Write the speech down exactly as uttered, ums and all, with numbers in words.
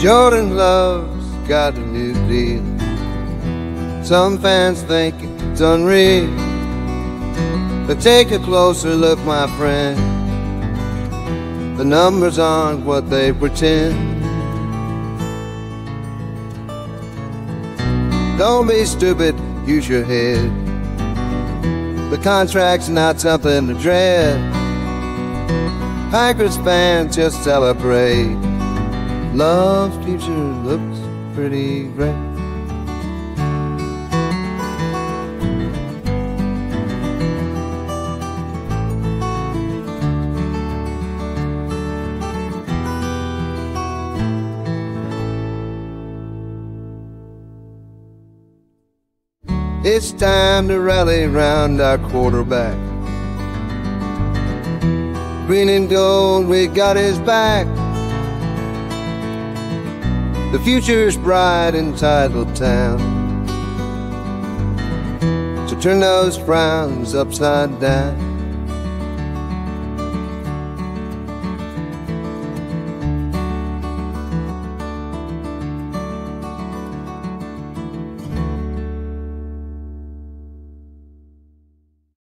Jordan Love's got a new deal. Some fans think it's unreal, but take a closer look, my friend. The numbers aren't what they pretend. Don't be stupid, use your head. The contract's not something to dread. Packers fans just celebrate. Love's future looks pretty great. It's time to rally round our quarterback. Green and gold, we got his back. The future's bright in Titletown, so turn those frowns upside down.